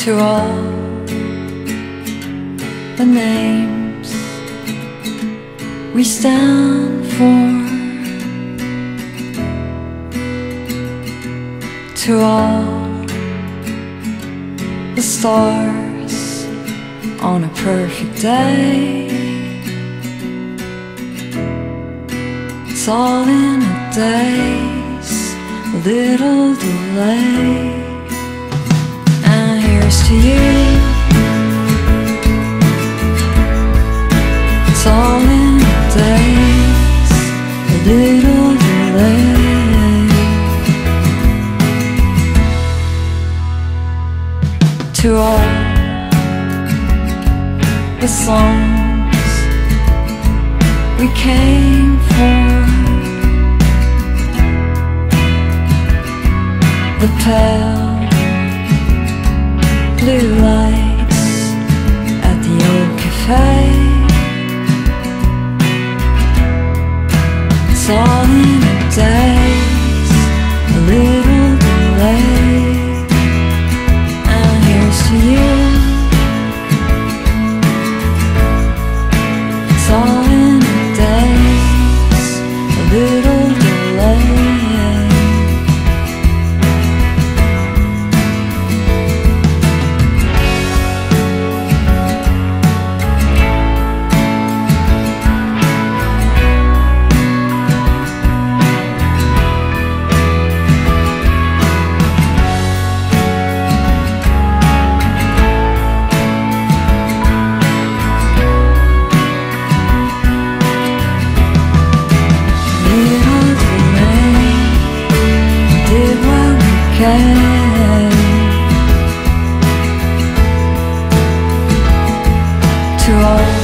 To all the names we stand for, to all the stars on a perfect day. It's all in a day's little delay. And here's to you. It's all in a day's little delay. To all the songs we came for, the pale blue lights at the old cafe. It's all in a day's a little delay. And here's to you. It's all in a day's a little delay. To all